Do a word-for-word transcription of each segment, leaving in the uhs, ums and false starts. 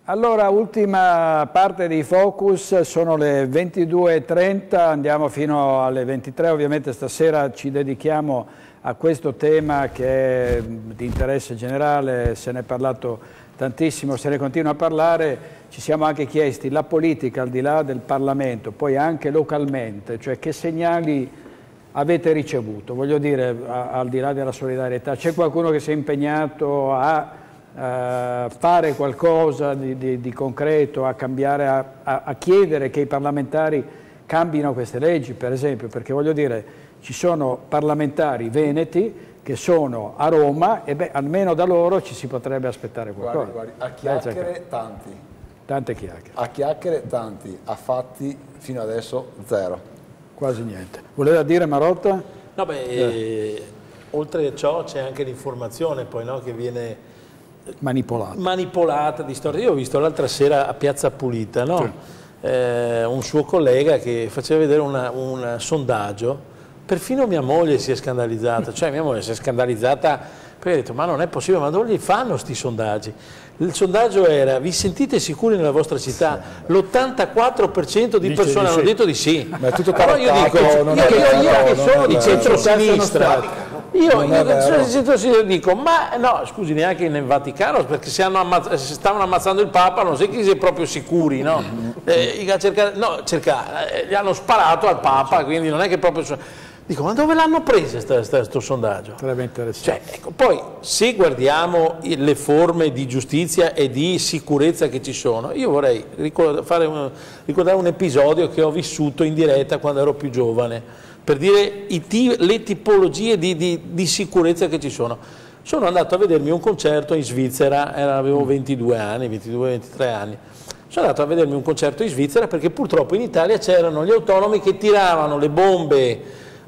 Allora, ultima parte di Focus, sono le ventidue e trenta, andiamo fino alle ventitré, ovviamente stasera ci dedichiamo a questo tema che è di interesse generale, se ne è parlato tantissimo, se ne continua a parlare, ci siamo anche chiesti la politica al di là del Parlamento, poi anche localmente, cioè che segnali avete ricevuto, voglio dire, a, al di là della solidarietà, c'è qualcuno che si è impegnato a Uh, fare qualcosa di, di, di concreto, a cambiare, a, a, a chiedere che i parlamentari cambino queste leggi, per esempio, perché voglio dire, ci sono parlamentari veneti che sono a Roma e beh, almeno da loro ci si potrebbe aspettare qualcosa. Guardi, guardi, a chiacchiere tanti. Tante chiacchiere. A chiacchiere tanti, a fatti fino adesso zero. Quasi niente. Voleva dire Marotta? No, beh, eh. oltre a ciò c'è anche l'informazione poi, no, che viene manipolata. manipolata di storia. Io ho visto l'altra sera a Piazza Pulita, no? Sì. eh, un suo collega che faceva vedere una, un sondaggio, perfino mia moglie si è scandalizzata, cioè mia moglie si è scandalizzata perché ha detto ma non è possibile, ma dove li fanno sti sondaggi? Il sondaggio era: vi sentite sicuri nella vostra città? L'ottantaquattro per cento di persone hanno detto di sì. Ma è tutto però io dico, io, io, io che sono di centro-sinistra, io, io dico, ma no, scusi, neanche nel Vaticano, perché se, hanno ammazz se stavano ammazzando il Papa non sei che si è proprio sicuri, no? Eh, cercare, no cercare, eh, gli hanno sparato al Papa, quindi non è che proprio... Dico, ma dove l'hanno preso questo sondaggio? Sarebbe interessante. Cioè, ecco, poi, se guardiamo le forme di giustizia e di sicurezza che ci sono, io vorrei ricordare, fare un, ricordare un episodio che ho vissuto in diretta quando ero più giovane, per dire i, le tipologie di, di, di sicurezza che ci sono. Sono andato a vedermi un concerto in Svizzera, avevo ventidue anni, ventidue ventitré anni. Sono andato a vedermi un concerto in Svizzera perché purtroppo in Italia c'erano gli autonomi che tiravano le bombe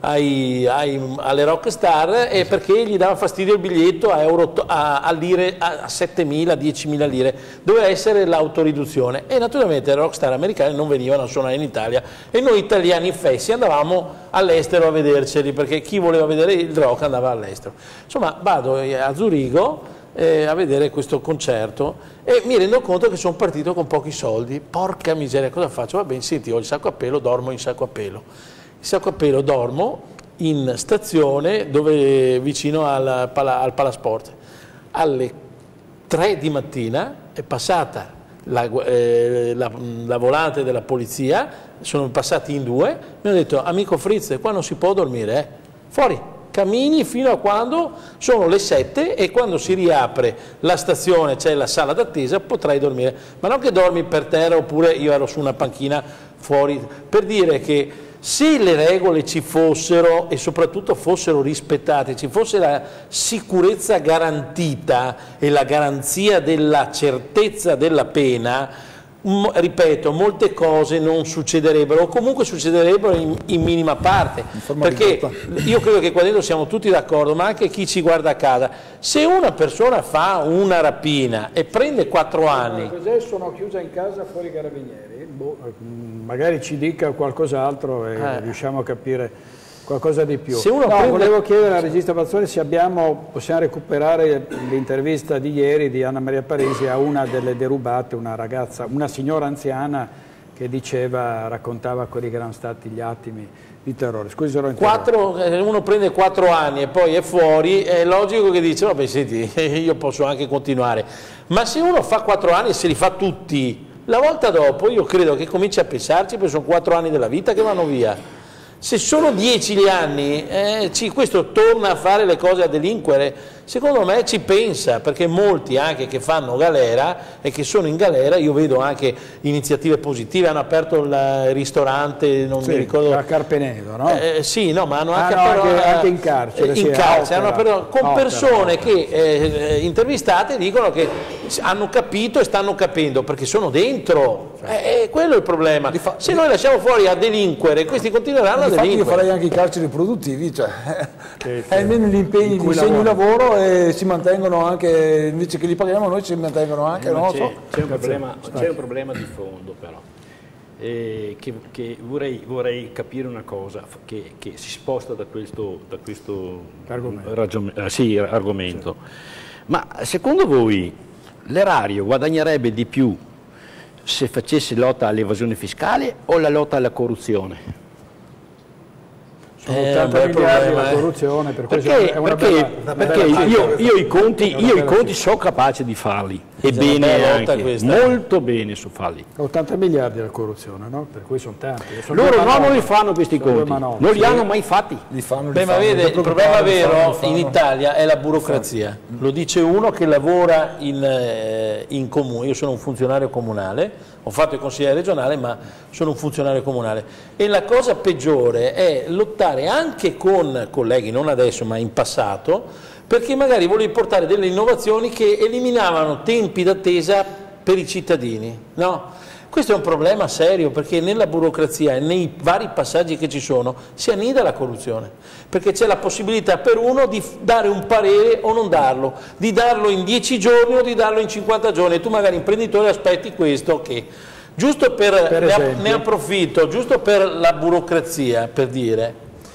Ai, ai, alle rock star e perché gli dava fastidio il biglietto a, euro, a, a, lire, a settemila, diecimila lire, doveva essere l'autoriduzione e naturalmente le rock star americane non venivano a suonare in Italia e noi italiani fessi andavamo all'estero a vederceli perché chi voleva vedere il rock andava all'estero. Insomma vado a Zurigo eh, a vedere questo concerto e mi rendo conto che sono partito con pochi soldi, porca miseria, cosa faccio? Va bene, senti, ho il sacco a pelo, dormo in sacco a pelo. Il sacco a pelo dormo in stazione dove, vicino al, pala, al Palasport. Alle tre di mattina è passata la, eh, la, la volante della polizia, sono passati in due, mi hanno detto amico Fritz, qua non si può dormire, eh. Fuori, cammini fino a quando sono le sette e quando si riapre la stazione, c'è la sala d'attesa, potrai dormire. Ma non che dormi per terra oppure io ero su una panchina fuori, per dire che se le regole ci fossero e soprattutto fossero rispettate, ci fosse la sicurezza garantita e la garanzia della certezza della pena, ripeto, molte cose non succederebbero o comunque succederebbero in, in minima parte, perché io credo che qua dentro siamo tutti d'accordo, ma anche chi ci guarda a casa, se una persona fa una rapina e prende quattro anni... Cos'è? Sono chiusa in casa fuori i carabinieri? Boh, magari ci dica qualcos'altro e eh. riusciamo a capire qualcosa di più. Se uno no, prende... Volevo chiedere alla regista Pazzoni se abbiamo, possiamo recuperare l'intervista di ieri di Anna Maria Parisi a una delle derubate, una ragazza, una signora anziana che diceva, raccontava quelli che erano stati gli attimi di terrore. Scusi se l'ho interrotto. Uno prende quattro anni e poi è fuori, è logico che dice, vabbè senti, io posso anche continuare. Ma se uno fa quattro anni e se li fa tutti, la volta dopo io credo che cominci a pensarci, perché sono quattro anni della vita che vanno via. Se sono dieci gli anni, eh, ci, questo torna a fare le cose a delinquere, secondo me ci pensa, perché molti anche che fanno galera e che sono in galera, io vedo anche iniziative positive, hanno aperto il ristorante, non sì, mi ricordo... a Carpenedo, no? Eh, sì, no, ma hanno anche, ah, no, però, anche, anche in carcere, in sì, carcere hanno aperto, con opera, persone opera. che eh, intervistate dicono che hanno capito e stanno capendo, perché sono dentro, eh, eh, quello è il problema. Se noi lasciamo fuori a delinquere, questi continueranno a Infatti io farei anche i carceri produttivi, cioè sì, sì. almeno gli impegni di segno lavoro e si mantengono anche, invece che li paghiamo noi ci mantengono anche, eh, no? C'è so. un, un problema di fondo però, eh, che, che vorrei, vorrei capire una cosa che, che si sposta da questo, da questo argomento. Eh, sì, argomento. Sì. Ma secondo voi l'erario guadagnerebbe di più se facesse lotta all'evasione fiscale o la lotta alla corruzione? Sono ottanta miliardi la corruzione, per perché, è una perché, bella, una perché bella io, io i conti, io i conti sono capace di farli, e bene anche, molto bene su farli. ottanta miliardi la corruzione, no? Per cui sono tanti. Sono Loro no, non li fanno questi conti, non li sì. hanno mai fatti. Li fanno, li Beh, fanno, ma vede, il problema vero in Italia è la burocrazia. Lo dice uno che lavora in, eh, in comune. Io sono un funzionario comunale, ho fatto il consigliere regionale, ma sono un funzionario comunale. E la cosa peggiore è lottare anche con colleghi, non adesso ma in passato, perché magari volevi portare delle innovazioni che eliminavano tempi d'attesa per i cittadini, no? Questo è un problema serio, perché nella burocrazia e nei vari passaggi che ci sono si annida la corruzione, perché c'è la possibilità per uno di dare un parere o non darlo, di darlo in dieci giorni o di darlo in cinquanta giorni, e tu magari imprenditore aspetti questo che, giusto per, per ne, ne approfitto, giusto per la burocrazia, per dire,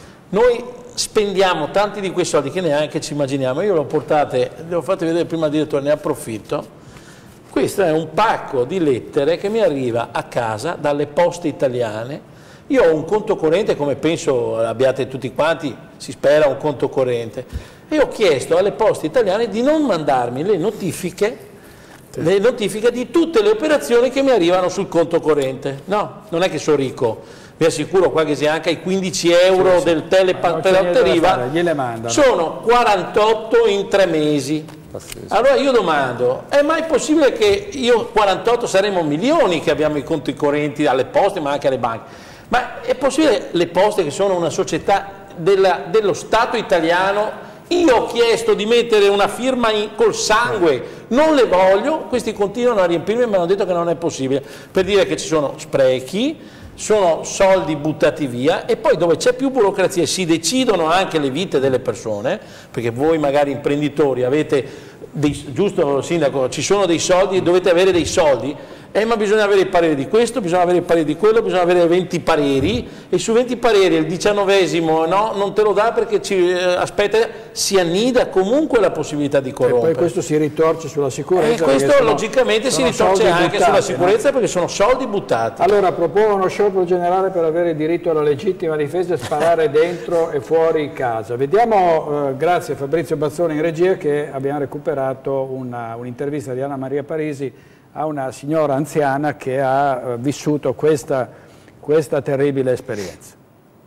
noi spendiamo tanti di quei soldi che neanche ci immaginiamo. Io l'ho portate, le ho fatte vedere prima, direttore, ne approfitto. Questo è un pacco di lettere che mi arriva a casa dalle poste italiane. Io ho un conto corrente, come penso abbiate tutti quanti, si spera un conto corrente, e ho chiesto alle poste italiane di non mandarmi le notifiche, sì. le notifiche di tutte le operazioni che mi arrivano sul conto corrente. No, non è che sono ricco, vi assicuro qua che sia anche ai quindici euro sì, sì. del telepatteriva, sono quarantotto in tre mesi. Allora io domando, è mai possibile che io quarantotto saremo milioni che abbiamo i conti correnti alle poste ma anche alle banche, ma è possibile le poste, che sono una società della, dello Stato italiano, io ho chiesto di mettere una firma in, col sangue, non le voglio, questi continuano a riempirmi e mi hanno detto che non è possibile, per dire che ci sono sprechi, sono soldi buttati via, e poi dove c'è più burocrazia si decidono anche le vite delle persone, perché voi magari imprenditori avete, dei, giusto sindaco, ci sono dei soldi e dovete avere dei soldi, eh, ma bisogna avere il parere di questo, bisogna avere il parere di quello, bisogna avere venti pareri, e su venti pareri il diciannovesimo no, non te lo dà perché ci, eh, aspetta, si annida comunque la possibilità di corrompere. E poi questo si ritorce sulla sicurezza. E questo sono, logicamente si ritorce anche buttati, sulla sicurezza, no? Perché sono soldi buttati. Allora propongo uno sciopero generale per avere il diritto alla legittima difesa e sparare dentro e fuori casa. Vediamo, eh, grazie a Fabrizio Bazzoni in regia, che abbiamo recuperato un'intervista un di Anna Maria Parisi a una signora anziana che ha eh, vissuto questa, questa terribile esperienza.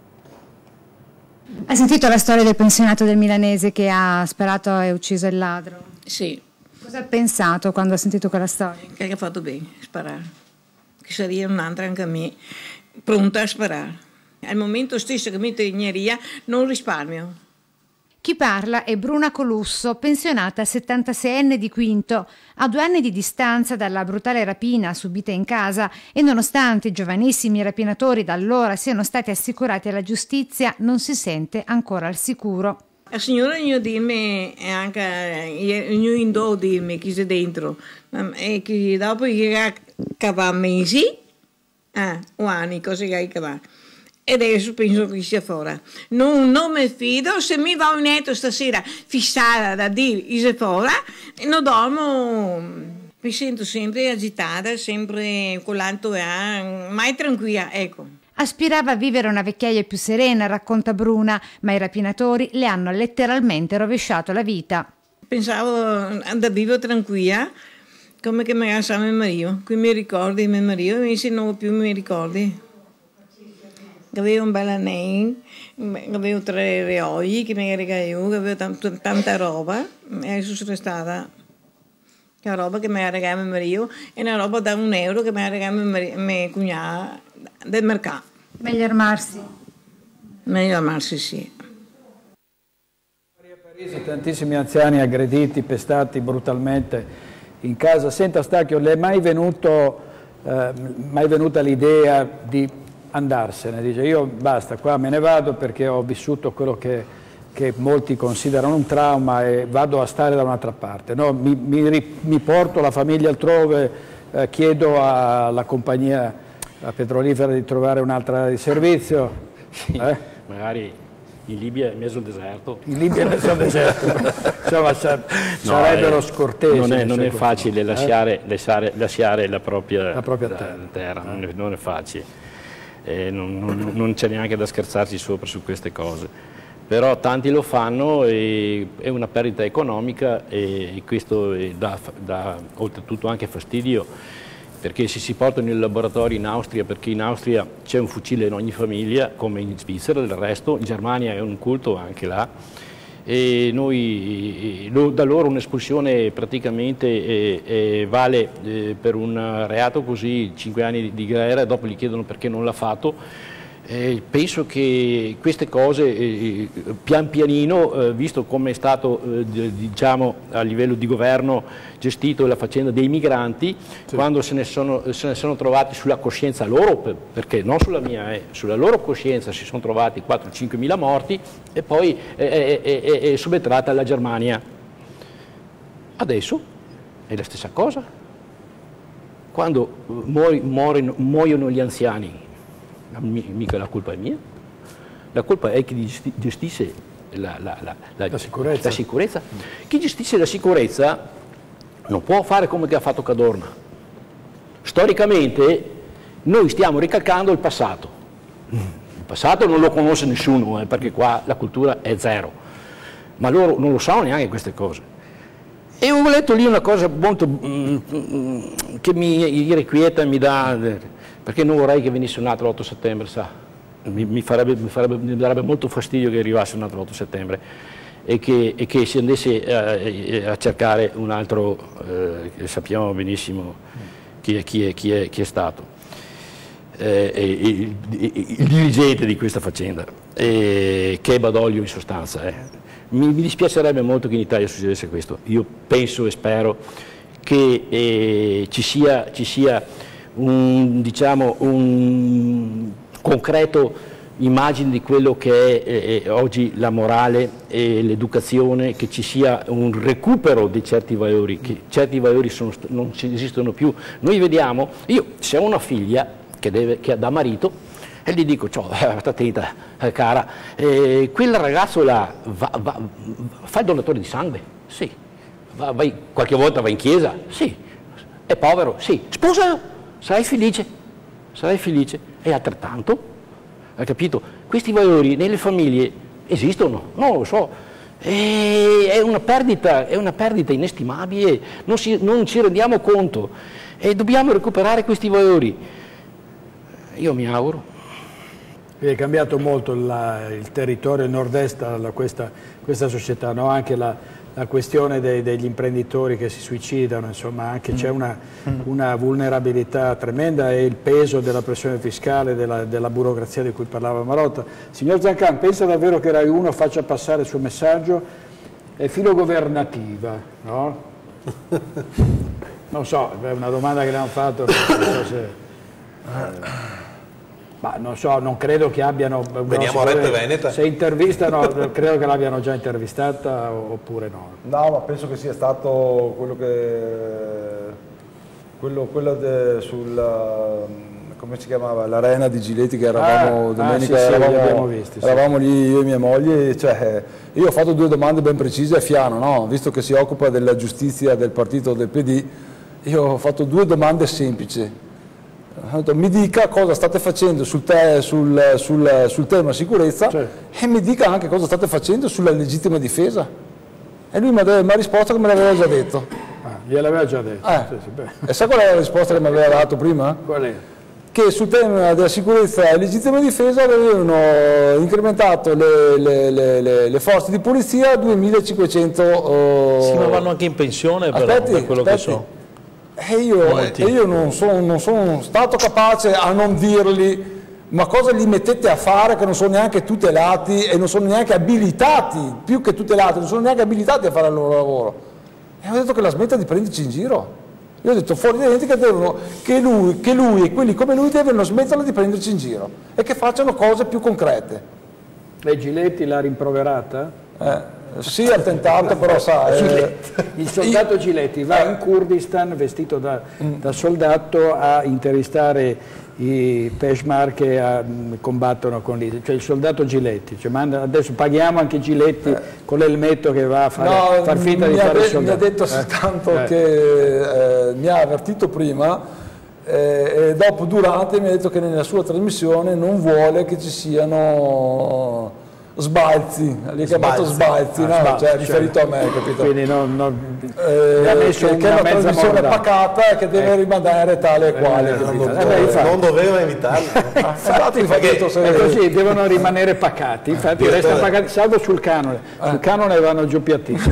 Hai sentito la storia del pensionato del milanese che ha sparato e ucciso il ladro? Sì. Cosa ha pensato quando ha sentito quella storia? Che ha fatto bene, sparare. Che sarebbe un'altra anche a me, pronta a sparare. Al momento stesso che mi tegneria non risparmio. Chi parla è Bruna Colusso, pensionata settantaseienne di Quinto. A due anni di distanza dalla brutale rapina subita in casa, e nonostante i giovanissimi rapinatori da allora siano stati assicurati alla giustizia, non si sente ancora al sicuro. La signora non dirmi, e anche non do dirmi chi c'è dentro, e che dopo che cava mesi, eh, o anni, cosa che hai cavato. E adesso penso che sia fuori. Non, non mi fido, se mi va in letto stasera fissata da dire che sia fuori, non dormo, mi sento sempre agitata, sempre con l'alto a, mai tranquilla, ecco. Aspirava a vivere una vecchiaia più serena, racconta Bruna, ma i rapinatori le hanno letteralmente rovesciato la vita. Pensavo da vivere tranquilla, come che mi sa mio marito, qui mi ricordi di mio marito, invece non più mi ricordi. Avevo un bel anello, avevo tre reoli che mi regalavo, avevo tanta, tanta roba, e adesso sono stata la roba che mi ha regalato mio marito e una roba da un euro che mi ha regalato mio, mio cugnato del mercato. Meglio armarsi? Meglio armarsi, sì. Maria Parisi, tantissimi anziani aggrediti, pestati brutalmente in casa. Senta Stacchio, le è mai venuto, eh, mai venuta l'idea di andarsene? Dice, io basta, qua me ne vado perché ho vissuto quello che, che molti considerano un trauma e vado a stare da un'altra parte, no? mi, mi, mi porto la famiglia altrove, eh, chiedo alla compagnia a petrolifera di trovare un'altra di servizio. Sì, eh? magari In Libia è in mezzo al deserto. In Libia è in mezzo al deserto. Insomma, sa, no, sarebbero eh, scortesi. Non è, non è facile no. lasciare, eh? lasciare, lasciare la propria, la propria terra, terra. Eh. Non, è, non è facile. Eh, non non, non c'è neanche da scherzarci sopra su queste cose. Però tanti lo fanno e è una perdita economica e questo dà, dà oltretutto anche fastidio, perché se si portano i laboratori in Austria, perché in Austria c'è un fucile in ogni famiglia, come in Svizzera del resto, in Germania è un culto anche là, e noi, da loro un'espulsione praticamente eh, eh, vale eh, per un reato così cinque anni di galera, e dopo gli chiedono perché non l'ha fatto. Eh, penso che queste cose eh, pian pianino, eh, visto come è stato eh, diciamo, a livello di governo gestito la faccenda dei migranti, sì. Quando se ne, sono, se ne sono trovati sulla coscienza loro, per, perché non sulla mia, eh, sulla loro coscienza si sono trovati quattro cinque mila morti, e poi è, è, è, è subentrata la Germania. Adesso è la stessa cosa. Quando muori, muoiono, muoiono gli anziani, mica la colpa è mia, la colpa è chi gestisce la, la, la, la, la, sicurezza. la sicurezza. Chi gestisce la sicurezza non può fare come che ha fatto Cadorna. Storicamente noi stiamo ricalcando il passato. Il passato non lo conosce nessuno, eh, perché qua la cultura è zero, ma loro non lo sanno neanche queste cose. E ho letto lì una cosa molto mm, mm, che mi irrequieta, mi dà, perché non vorrei che venisse un altro otto settembre, sa, mi, mi, farebbe, mi, farebbe, mi darebbe molto fastidio che arrivasse un altro otto settembre e che, e che si andasse eh, a cercare un altro, eh, sappiamo benissimo chi è, chi è, chi è, chi è stato, eh, il, il, il dirigente di questa faccenda, eh, che è Badoglio in sostanza. Eh. Mi, mi dispiacerebbe molto che in Italia succedesse questo. Io penso e spero che eh, ci sia, ci sia un, diciamo, un concreto immagine di quello che è eh, oggi la morale e l'educazione, che ci sia un recupero di certi valori, che certi valori sono, non esistono più. Noi vediamo, io se ho una figlia che, deve, che ha da marito, e gli dico, ciao, sta attenta, eh, cara, eh, quel ragazzo là va, va, fa il donatore di sangue? Sì. Va, vai, qualche volta va in chiesa? Sì. È povero? Sì. Sposa? Sarai felice? Sarai felice? E altrettanto? Hai capito? Questi valori nelle famiglie esistono? Non lo so. E è una perdita, è una perdita inestimabile, non, si, non ci rendiamo conto. E dobbiamo recuperare questi valori. Io mi auguro. È cambiato molto la, il territorio, il nord-est, questa, questa società, no? Anche la, la questione dei, degli imprenditori che si suicidano, insomma, anche c'è una, una vulnerabilità tremenda, e il peso della pressione fiscale, della, della burocrazia di cui parlava Marotta. Signor Zancan, pensa davvero che Rai uno faccia passare il suo messaggio? È filogovernativa, no? Non so, è una domanda che le hanno fatto, non so se... Eh, ma non so, non credo che abbiano... Veniamo no, a Rete Veneta. Se intervistano, credo che l'abbiano già intervistata oppure no. No, ma penso che sia stato quello che... quello, quello de, sul... come si chiamava? L'arena di Giletti, che eravamo ah, domenica, ah, sì, eravamo, sì, visti, eravamo sì. lì io e mia moglie, cioè, io ho fatto due domande ben precise a Fiano, no? Visto che si occupa della giustizia del partito del P D, io ho fatto due domande semplici. Mi dica cosa state facendo sul, te, sul, sul, sul tema sicurezza, certo. E mi dica anche cosa state facendo sulla legittima difesa. E lui mi ha risposto che me l'aveva già detto. Ah, gliel'aveva già detto. Eh. Sì, sì, e sa qual è la risposta che mi aveva dato prima? Qual è? Che sul tema della sicurezza e legittima difesa avevano incrementato le, le, le, le, le forze di polizia a duemilacinquecento. Oh... Sì, ma vanno anche in pensione però, aspetti, per quello aspetti. che so. E io, e io non, sono, non sono stato capace a non dirgli, ma cosa li mettete a fare che non sono neanche tutelati e non sono neanche abilitati, più che tutelati, non sono neanche abilitati a fare il loro lavoro. E ho detto che la smetta di prenderci in giro. Io ho detto fuori dai denti che, devono, che, lui, che lui e quelli come lui devono smetterla di prenderci in giro e che facciano cose più concrete. E Giletti l'ha rimproverata? Eh. Sì, ha tentato, però sa... Eh, il soldato I, Giletti va eh, in Kurdistan vestito da, mm. da soldato a intervistare i Peshmerga che combattono con l'ISIS, cioè il soldato Giletti, cioè manda, adesso paghiamo anche Giletti eh. con l'elmetto che va a fare, no, far finta di fare il soldato. Mi ha detto eh. soltanto eh. che eh, mi ha avvertito prima eh, e dopo durante mi ha detto che nella sua trasmissione non vuole che ci siano sbalzi, li ha chiamato sbalzi, ah, no? Sbalzi, cioè, riferito a me, capito? Quindi non, non, eh, mi ha messo che, che è una trasmissione pacata che deve eh. rimanere tale e quale. Eh, non, non, eh, beh, non doveva invitarli. Ah, infatti, perché, è così, devono rimanere pacati, infatti eh, restano pacati, salvo sul canone, eh. sul canone vanno giù piattissimi.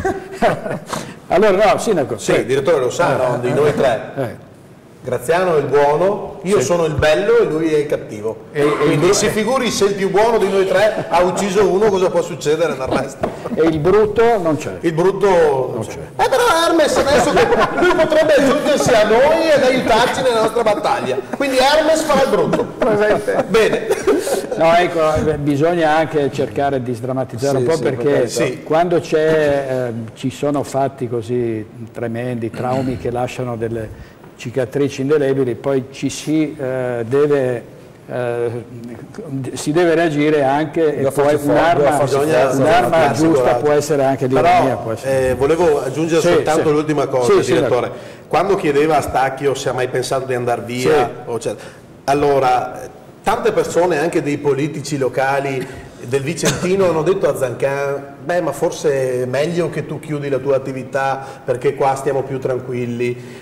Allora no, Sindaco. Sì, il direttore lo sa, no? Di noi tre. Eh. Graziano è il buono, io sì. sono il bello e lui è il cattivo. E, Quindi e si figuri se il più buono di noi tre ha ucciso uno, cosa può succedere nel resto. E il brutto non c'è. Il brutto non c'è. Eh però Hermes adesso lui potrebbe aggiungersi a noi ed aiutarci nella nostra battaglia. Quindi Hermes farà il brutto. Bene. No, ecco, bisogna anche cercare di sdrammatizzare sì, un po' sì, perché sì. quando c'è, eh, ci sono fatti così tremendi, traumi che lasciano delle cicatrici indelebili, poi ci si eh, deve eh, si deve reagire anche e un'arma un giusta può essere anche di ironia. Però eh, volevo aggiungere sì, soltanto sì. l'ultima cosa, sì, direttore. Sì, quando chiedeva a Stacchio se ha mai pensato di andare via, sì. o cioè, allora tante persone, anche dei politici locali del Vicentino, hanno detto a Zancan: beh, ma forse è meglio che tu chiudi la tua attività perché qua stiamo più tranquilli.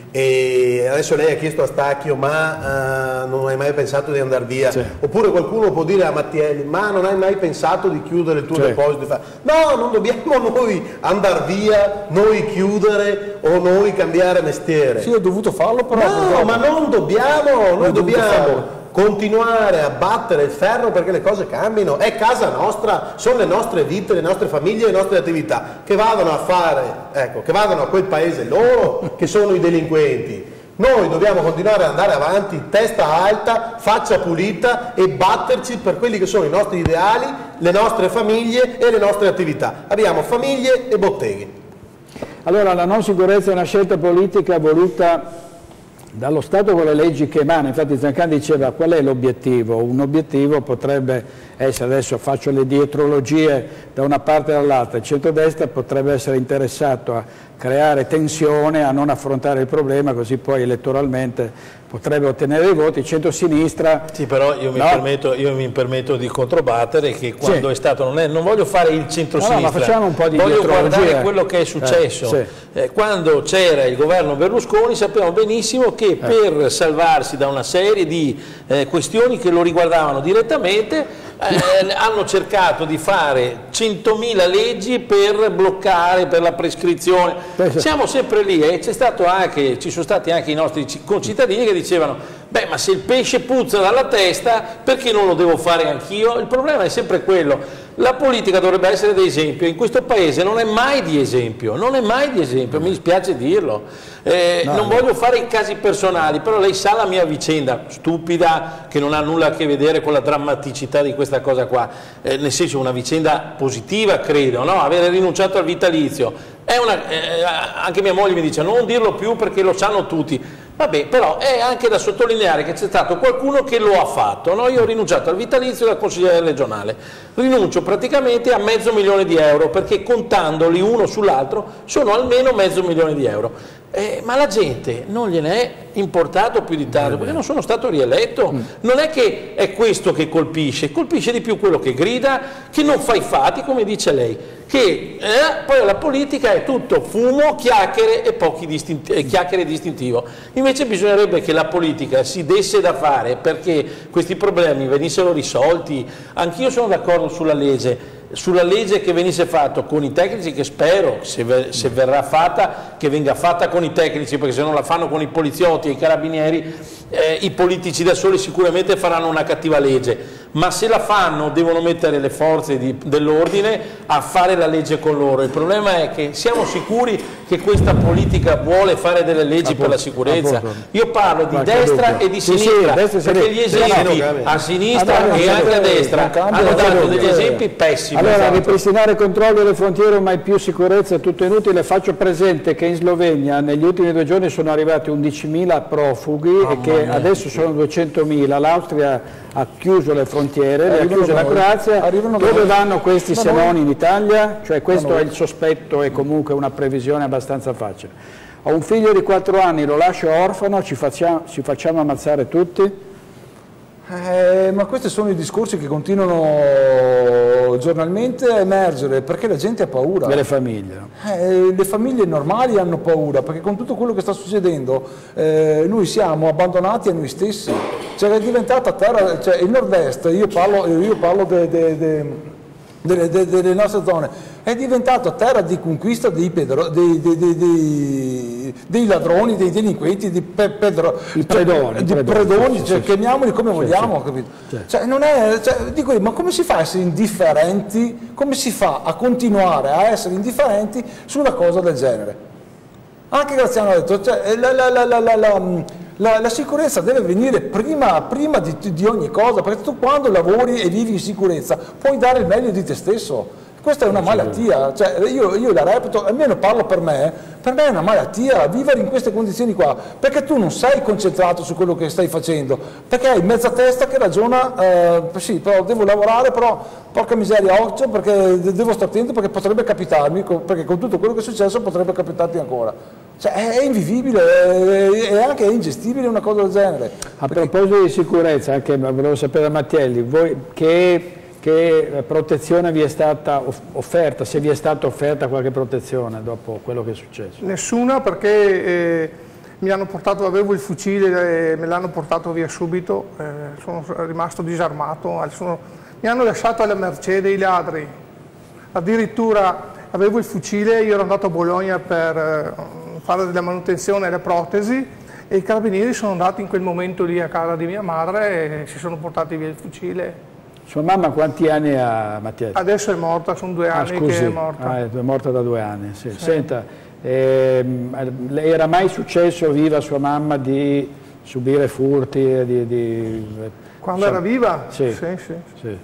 E adesso lei ha chiesto a Stacchio: ma uh, non hai mai pensato di andare via? Sì. Oppure qualcuno può dire a Mattielli: ma non hai mai pensato di chiudere il tuo sì. deposito? No, non dobbiamo noi andare via, noi chiudere o noi cambiare mestiere. Sì, ho dovuto farlo però. No, ma non dobbiamo, noi dobbiamo continuare a battere il ferro perché le cose cambino. È casa nostra, sono le nostre vite, le nostre famiglie, le nostre attività. Che vadano a fare, ecco, che vadano a quel paese loro che sono i delinquenti. Noi dobbiamo continuare ad andare avanti, testa alta, faccia pulita e batterci per quelli che sono i nostri ideali, le nostre famiglie e le nostre attività. Abbiamo famiglie e botteghe. Allora, la non sicurezza è una scelta politica voluta dallo Stato con le leggi che emana. Infatti Zancan diceva: qual è l'obiettivo? Un obiettivo potrebbe essere, adesso faccio le dietrologie da una parte e dall'altra, il centrodestra potrebbe essere interessato a creare tensione, a non affrontare il problema, così poi elettoralmente potrebbe ottenere i voti. Il centro-sinistra... Sì, però io mi, no? permetto, io mi permetto di controbattere che quando sì. è stato... Non, è, non voglio fare il centro-sinistra, no, no, ma facciamo un po' di voglio guardare quello che è successo. Eh, sì. eh, quando c'era il governo Berlusconi sappiamo benissimo che eh. per salvarsi da una serie di eh, questioni che lo riguardavano direttamente eh, hanno cercato di fare centomila leggi per bloccare, per la prescrizione. Siamo sempre lì e c'è stato anche, ci sono stati anche i nostri concittadini che dicevano: beh, ma se il pesce puzza dalla testa, perché non lo devo fare anch'io? Il problema è sempre quello. La politica dovrebbe essere di esempio, in questo paese non è mai di esempio, non è mai di esempio, mi dispiace dirlo. Eh, no, non no. voglio fare i casi personali, però lei sa la mia vicenda, stupida, che non ha nulla a che vedere con la drammaticità di questa cosa qua, eh, nel senso una vicenda positiva, credo, no? Avere rinunciato al vitalizio. È una, eh, anche mia moglie mi dice: non dirlo più perché lo sanno tutti. Vabbè, però è anche da sottolineare che c'è stato qualcuno che lo ha fatto, no? Io ho rinunciato al vitalizio da consigliere regionale, rinuncio praticamente a mezzo milione di euro perché contandoli uno sull'altro sono almeno mezzo milione di euro. Eh, ma la gente non gliene è importato più di tanto perché non sono stato rieletto. Non è che è questo che colpisce, colpisce di più quello che grida, che non fa i fatti, come dice lei, che eh, poi la politica è tutto fumo, chiacchiere e pochi distinti eh, chiacchiere distintivo. Invece bisognerebbe che la politica si desse da fare perché questi problemi venissero risolti. Anch'io sono d'accordo sulla legge, sulla legge che venisse fatto con i tecnici, che spero, se, ver se verrà fatta, che venga fatta con i tecnici, perché se non la fanno con i poliziotti e i carabinieri, eh, i politici da soli sicuramente faranno una cattiva legge, ma se la fanno devono mettere le forze dell'ordine a fare la legge con loro. Il problema è che siamo sicuri che questa politica vuole fare delle leggi per la sicurezza. Io parlo di destra e di sinistra, perché gli esempi a sinistra e anche a destra hanno dato degli esempi pessimi. Allora, ripristinare controlli alle frontiere, mai più sicurezza, tutto inutile. Faccio presente che in Slovenia negli ultimi due giorni sono arrivati undicimila profughi e che che adesso sono duecentomila, l'Austria ha chiuso le frontiere, le ha chiuse la Croazia, dove vanno questi senoni in Italia? Cioè questo è il sospetto e comunque una previsione abbastanza facile. Ho un figlio di quattro anni, lo lascio orfano, ci facciamo, ci facciamo ammazzare tutti? Eh, ma questi sono i discorsi che continuano giornalmente a emergere, perché la gente ha paura. Delle famiglie. Eh, le famiglie normali hanno paura, perché con tutto quello che sta succedendo eh, noi siamo abbandonati a noi stessi. Cioè è diventata terra, cioè il nord-est, io parlo, io parlo de, de, de, delle, de, delle nostre zone, è diventato terra di conquista dei, pedro, dei, dei, dei, dei, dei ladroni, dei delinquenti, di pe, pedro, I predoni, di predoni, predoni sì, cioè, sì, chiamiamoli come sì, vogliamo, sì, capito? sì. Cioè, non è, cioè, dico io, ma come si fa a essere indifferenti, come si fa a continuare a essere indifferenti su una cosa del genere? Anche Graziano ha detto, cioè, la, la, la, la, la, la, la, la sicurezza deve venire prima, prima di, di ogni cosa, perché tu quando lavori e vivi in sicurezza puoi dare il meglio di te stesso. Questa è una malattia, cioè io, io la reputo, almeno parlo per me, per me è una malattia vivere in queste condizioni qua, perché tu non sei concentrato su quello che stai facendo, perché hai mezza testa che ragiona, eh, sì, però devo lavorare, però porca miseria, occhio, perché devo stare attento perché potrebbe capitarmi, perché con tutto quello che è successo potrebbe capitarti ancora. Cioè è invivibile e anche ingestibile una cosa del genere. A perché... proposito di sicurezza, anche volevo sapere da Mattielli, voi che... Che protezione vi è stata offerta, se vi è stata offerta qualche protezione dopo quello che è successo? Nessuna, perché eh, mi hanno portato, avevo il fucile e me l'hanno portato via subito, eh, sono rimasto disarmato, sono, mi hanno lasciato alla mercé dei ladri, addirittura avevo il fucile, io ero andato a Bologna per eh, fare della manutenzione alle protesi e i carabinieri sono andati in quel momento lì a casa di mia madre e si sono portati via il fucile. Sua mamma quanti anni ha, Mattielli? Adesso è morta, sono due anni ah, scusi. che è morta. Ah, è morta da due anni, sì. Sì. Senta, ehm, le era mai successo, viva sua mamma, di subire furti? Di, di... Quando era viva? Sì. Sì, sì. Sì.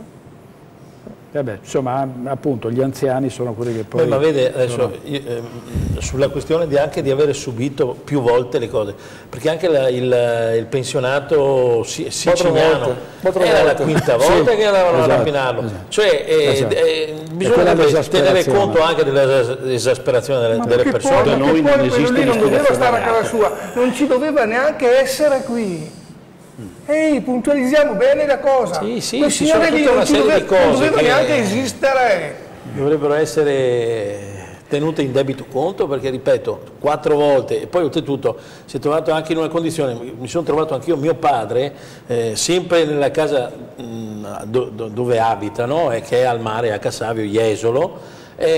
Vabbè, insomma, appunto, gli anziani sono quelli che poi... Beh, ma vede, adesso, sono... io, eh, sulla questione di anche di avere subito più volte le cose, perché anche la, il, il pensionato siciliano era la quinta volta sì, che andavano esatto, a rapinarlo, esatto. Cioè eh, esatto. eh, bisogna tenere conto anche dell'esasperazione delle, delle persone. Poi, noi non esiste lì non doveva stare a casa sua, non ci doveva neanche essere qui. Ehi, puntualizziamo bene la cosa. Sì, sì, quel ci sono tutta una serie doveva, di cose non doveva che neanche esistere. Dovrebbero essere tenute in debito conto, perché ripeto, quattro volte, e poi oltretutto si è trovato anche in una condizione, mi sono trovato anch'io mio padre, eh, sempre nella casa mh, do, do, dove abitano, e che è al mare, a Cassavio, Jesolo.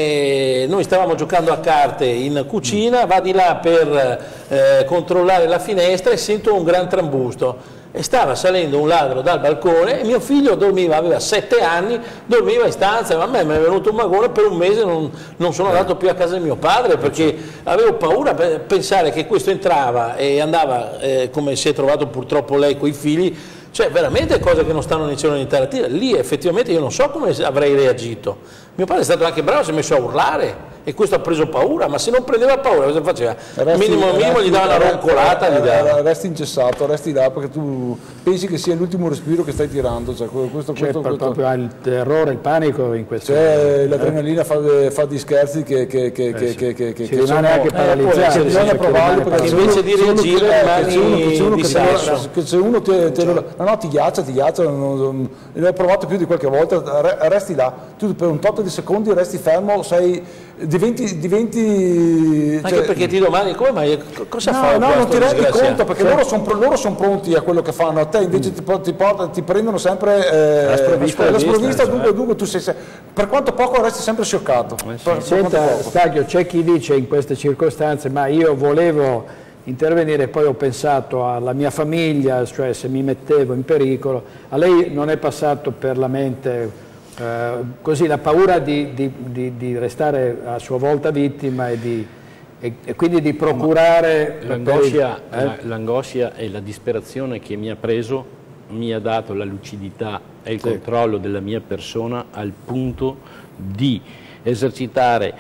E noi stavamo giocando a carte in cucina, va di là per eh, controllare la finestra e sento un gran trambusto. E stava salendo un ladro dal balcone e mio figlio dormiva, aveva sette anni, dormiva in stanza, ma a me mi è venuto un magone, per un mese non, non sono andato più a casa di mio padre, perché avevo paura per pensare che questo entrava e andava, eh, come si è trovato purtroppo lei con i figli, cioè veramente cose che non stanno né in cielo né in terra. Lì effettivamente io non so come avrei reagito. Mio padre è stato anche bravo, si è messo a urlare e questo ha preso paura, ma se non prendeva paura cosa faceva? Resti, minimo minimo resti, gli dava una roncolata, resti, gli dava. Resti ingessato, resti là perché tu pensi che sia l'ultimo respiro che stai tirando, cioè questo, cioè, questo, questo... proprio il terrore, il panico in questo cioè, l'adrenalina fa, fa di scherzi che, che, che, eh, sì. che, che, che, si che rimane sono, anche paralizzato, eh, bisogna provarli perché invece di reagire rimani di sasso. Che se uno ti, te lo, no, no, ti ghiaccia, ti ghiaccia, non, l'ho provato più di qualche volta, resti là, tu per un tot di secondi resti fermo, sei, diventi, diventi anche cioè, perché ti domandi come mai, cosa no, fa no, non ti rendi conto perché cioè, loro sono loro son pronti a quello che fanno, a te invece ti, ti, porta, ti prendono sempre eh, la sprovvista, la sprovvista dunque, cioè. dunque tu sei, per quanto poco resti sempre scioccato. Eh sì. per, Senta per Staglio, c'è chi dice in queste circostanze ma io volevo intervenire, poi ho pensato alla mia famiglia, cioè se mi mettevo in pericolo. A lei non è passato per la mente eh, così la paura di, di, di, di restare a sua volta vittima e, di, e, e quindi di procurare l'angoscia eh? e la disperazione che mi ha preso mi ha dato la lucidità e il sì. controllo della mia persona al punto di esercitare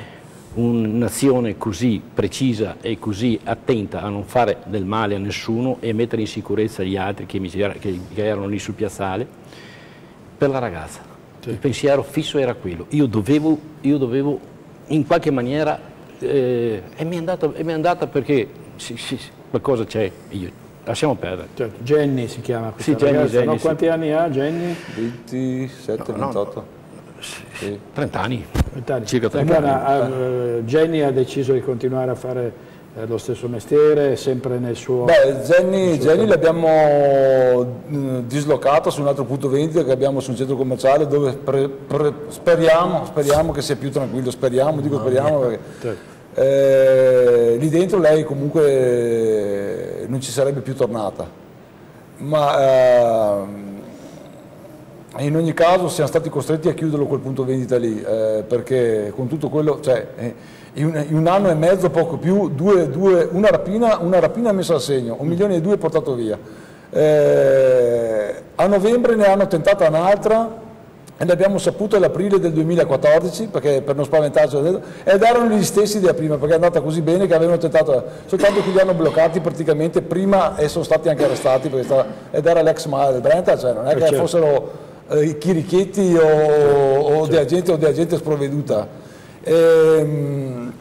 un'azione così precisa e così attenta a non fare del male a nessuno e a mettere in sicurezza gli altri che, mi, che, che erano lì sul piazzale, per la ragazza. Sì. Il pensiero fisso era quello. Io dovevo, io dovevo in qualche maniera, eh, e mi è andata, e mi è andata perché sì, sì, qualcosa c'è, io lasciamo perdere. Certo. Jenny si chiama questa sì, ragazza, Jenny, Jenny, no? sì. Quanti anni ha Jenny? ventisette, no, ventotto. No. Sì. trenta anni. trenta anni. Circa trenta allora, anni. Uh, Jenny ha deciso di continuare a fare uh, lo stesso mestiere, sempre nel suo... Beh, Jenny, Jenny l'abbiamo uh, dislocato su un altro punto vendita che abbiamo su un centro commerciale dove pre, pre, speriamo, speriamo che sia più tranquillo, speriamo, dico speriamo perché... Certo. Eh, lì dentro lei comunque eh, non ci sarebbe più tornata, ma eh, in ogni caso siamo stati costretti a chiuderlo quel punto vendita lì, eh, perché con tutto quello, cioè, eh, in, un, in un anno e mezzo, poco più, due, due, una, rapina, una rapina messa a segno, un milione e due portato via. Eh, a novembre ne hanno tentata un'altra, e l'abbiamo saputo all'aprile del duemilaquattordici, perché per non spaventarci, ed erano gli stessi di prima, perché è andata così bene che avevano tentato, soltanto che li hanno bloccati praticamente prima e sono stati anche arrestati, perché stava, ed era l'ex Mare del Brenta, cioè non è che certo. fossero eh, i chirichetti o, o certo. di agente o di agente sprovveduta. E,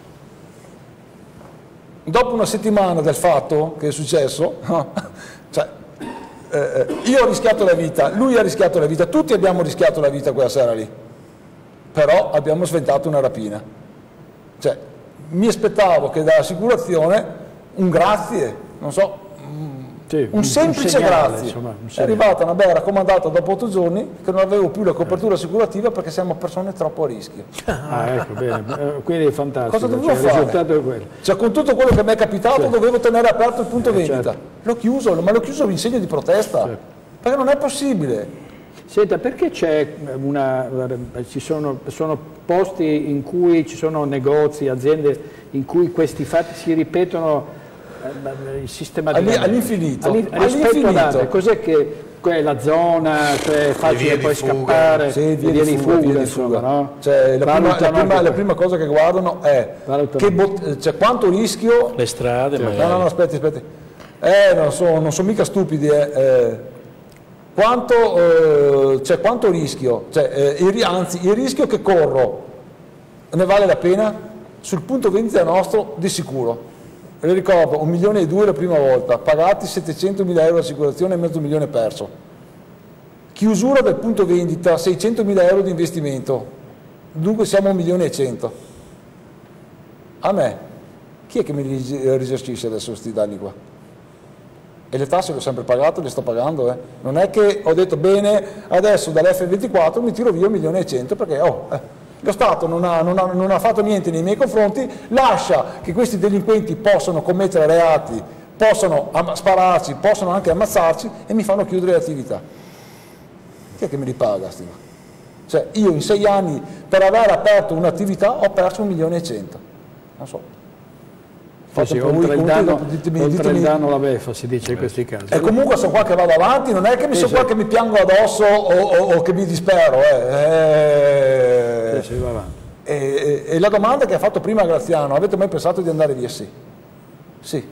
dopo una settimana del fatto che è successo, cioè, Eh, io ho rischiato la vita, lui ha rischiato la vita, tutti abbiamo rischiato la vita quella sera lì, però abbiamo sventato una rapina. Cioè, mi aspettavo che dall'assicurazione un grazie, non so, sì, un semplice un segnale, grazie. Insomma, un è arrivata una bella raccomandata dopo otto giorni che non avevo più la copertura assicurativa perché siamo persone troppo a rischio. Ah, ecco, bene, quindi è fantastico. Cosa dovevo cioè, fare? Il risultato è quello. Cioè, con tutto quello che mi è capitato sì. dovevo tenere aperto il punto eh, vendita. Certo. L'ho chiuso, ma l'ho chiuso in segno di protesta, certo. perché non è possibile. Senta, perché c'è una, ci sono, sono posti in cui ci sono negozi, aziende in cui questi fatti si ripetono sistematicamente all'infinito, rispetto ad altre, cos'è che quella zona, cioè è facile poi scappare, sì, via, via di di fuga, fuga, via insomma, fuga. No? Cioè, la, prima, la, prima, la prima cosa che guardano è che cioè, quanto rischio, le strade, cioè, no, no, no, aspetti, aspetti, eh, non sono non so mica stupidi, eh, eh, quanto, eh, cioè, quanto rischio, cioè, eh, il, anzi il rischio che corro ne vale la pena? Sul punto vendita nostro di sicuro. Le ricordo, un milione e due la prima volta, pagati settecentomila euro di assicurazione e mezzo milione perso. Chiusura del punto vendita, seicentomila euro di investimento, dunque siamo a un milione e cento. A me, chi è che mi risarcisce adesso questi danni qua? E le tasse le ho sempre pagate, le sto pagando, eh. Non è che ho detto bene, adesso dall'F ventiquattro mi tiro via un milione e cento perché oh... Eh. Lo Stato non ha, non, ha, non ha fatto niente nei miei confronti, lascia che questi delinquenti possano commettere reati, possano spararci, possono anche ammazzarci e mi fanno chiudere le attività. Chi è che me li paga? Stima? Cioè io in sei anni per aver aperto un'attività ho perso un milione e cento. Non so. Sì, sì, oltre il danno, ditemi, oltre ditemi, il danno la beffa si dice in questi casi. E comunque sono qua che vado avanti, non è che mi sì, sono sì. qua che mi piango addosso o, o, o che mi dispero. Eh. Sì, sì, va avanti. E, e, e la domanda che ha fatto prima Graziano, avete mai pensato di andare via? Sì. Sì.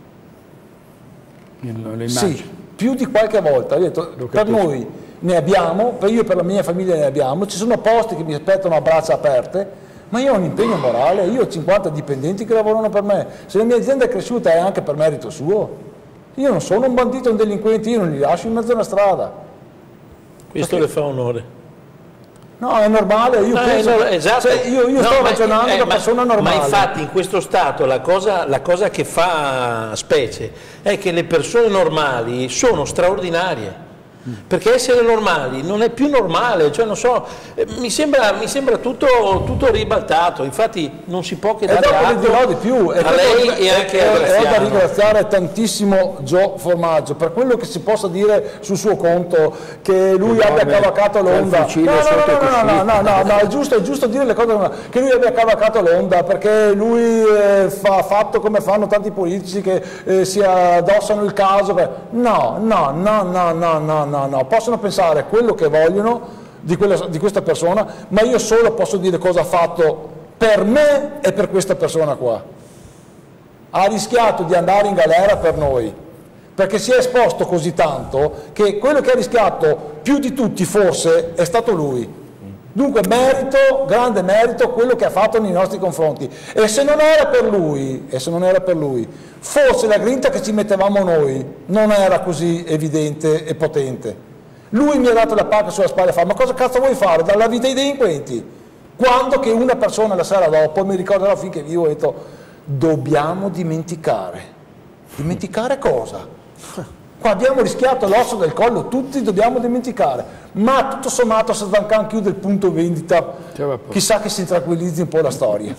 Sì, più di qualche volta. Ho detto, per noi ne abbiamo, per io e per la mia famiglia ne abbiamo, ci sono posti che mi aspettano a braccia aperte. Ma io ho un impegno morale, io ho cinquanta dipendenti che lavorano per me, se la mia azienda è cresciuta è anche per merito suo. Io non sono un bandito, un delinquente, io non li lascio in mezzo alla strada. Questo Perché? le fa onore. No, è normale, io no, penso, no, esatto. cioè, io, io no, sto ma, ragionando eh, da ma, persona normale. Ma infatti in questo Stato la cosa, la cosa che fa specie è che le persone normali sono straordinarie. Perché essere normali non è più normale, cioè non so, eh, mi sembra, mi sembra tutto, tutto ribaltato, infatti non si può che dare atto di più. a lei e anche a Graziano. Ho da ringraziare tantissimo Gio Formaggio per quello che si possa dire sul suo conto, che lui abbia cavalcato l'onda. No, no, no, no, no, no, no, è giusto, è giusto dire le cose, che lui abbia cavalcato l'onda, perché lui eh, fa fatto come fanno tanti politici che eh, si addossano il caso. Per... No, no, no, no, no, no, no. No, no, possono pensare quello che vogliono di, quella, di questa persona, ma io solo posso dire cosa ha fatto per me e per questa persona qua. Ha rischiato di andare in galera per noi, perché si è esposto così tanto che quello che ha rischiato più di tutti forse è stato lui. Dunque merito, grande merito quello che ha fatto nei nostri confronti. E se non era per lui, e se non era per lui, forse la grinta che ci mettevamo noi non era così evidente e potente. Lui mi ha dato la pacca sulla spalla e fa: ma cosa cazzo vuoi fare? Dalla vita ai delinquenti? Quando che una persona la sera dopo, mi ricorderò finché vivo, ho detto: dobbiamo dimenticare. Dimenticare cosa? Qua abbiamo rischiato l'osso del collo, tutti dobbiamo dimenticare, ma tutto sommato se Zancan chiude il punto vendita, chissà che si tranquillizzi un po' la storia.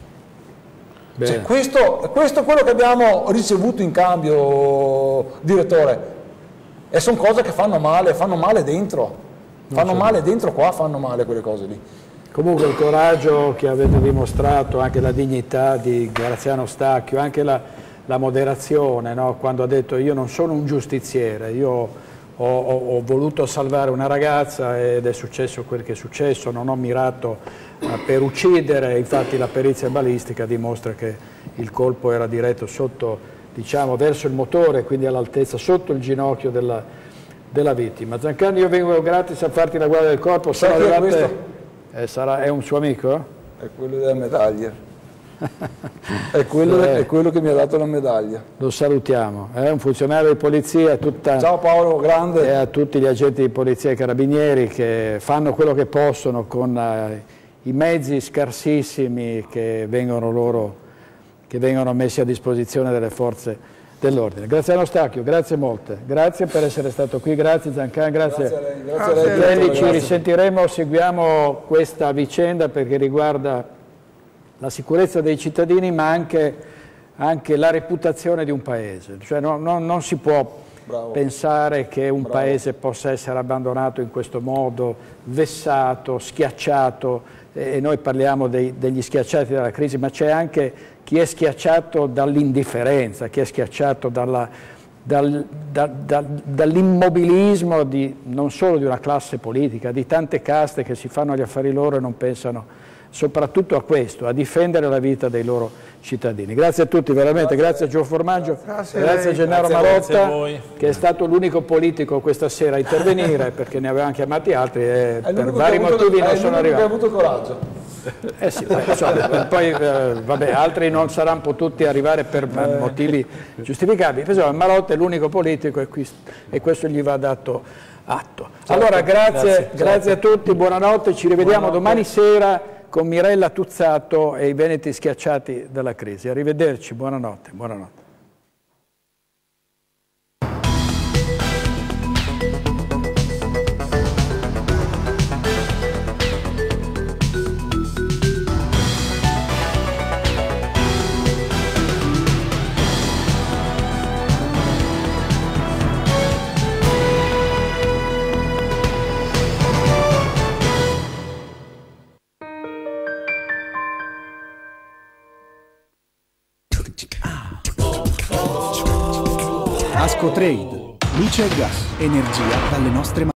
Cioè, questo, questo è quello che abbiamo ricevuto in cambio, direttore, e sono cose che fanno male, fanno male dentro, fanno male dentro qua, fanno male quelle cose lì. Comunque il coraggio che avete dimostrato, anche la dignità di Graziano Stacchio, anche la la moderazione, no? Quando ha detto: io non sono un giustiziere, io ho, ho, ho voluto salvare una ragazza ed è successo quel che è successo, non ho mirato uh, per uccidere. Infatti la perizia balistica dimostra che il colpo era diretto sotto, diciamo, verso il motore, quindi all'altezza, sotto il ginocchio della, della vittima. Zancan, io vengo gratis a farti la guardia del corpo. Sono arrivate... eh, sarà... È un suo amico? È quello della medaglia. È quello, eh, è quello che mi ha dato la medaglia. Lo salutiamo, è un funzionario di polizia. Tutta, ciao Paolo, grande. E a tutti gli agenti di polizia e carabinieri che fanno quello che possono con uh, i mezzi scarsissimi che vengono loro, che vengono messi a disposizione delle forze dell'ordine. Graziano Stacchio, grazie molte, grazie per essere stato qui, grazie Zancan, grazie, grazie a lei, grazie a lei. Grazie. Ci grazie. risentiremo, seguiamo questa vicenda perché riguarda la sicurezza dei cittadini, ma anche, anche la reputazione di un paese. Cioè no, no, non si può Bravo. pensare che un Bravo. paese possa essere abbandonato in questo modo, vessato, schiacciato, e noi parliamo dei, degli schiacciati dalla crisi, ma c'è anche chi è schiacciato dall'indifferenza, chi è schiacciato dalla, dal, da, da, dall'immobilismo di, non solo di una classe politica, di tante caste che si fanno gli affari loro e non pensano soprattutto a questo, a difendere la vita dei loro cittadini. Grazie a tutti, veramente, grazie, grazie a Gio Formaggio, grazie, grazie a Gennaro grazie Marotta, a che è stato l'unico politico questa sera a intervenire, perché ne avevamo chiamati altri e per vari motivi non sono arrivati. Ha avuto coraggio. Eh sì, beh, so, poi eh, vabbè, altri non saranno potuti arrivare per eh. motivi giustificabili. Insomma, Marotta è l'unico politico e, qui, e questo gli va dato atto. Certo, allora, grazie, grazie, grazie a tutti, buonanotte, ci rivediamo buonanotte. domani sera con Mirella Tuzzato e i Veneti schiacciati dalla crisi. Arrivederci, buonanotte. buonanotte. Ascotrade, luce e gas, energia dalle nostre mani.